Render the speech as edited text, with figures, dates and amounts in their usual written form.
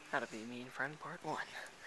How to Be a Mean Friend Part 1.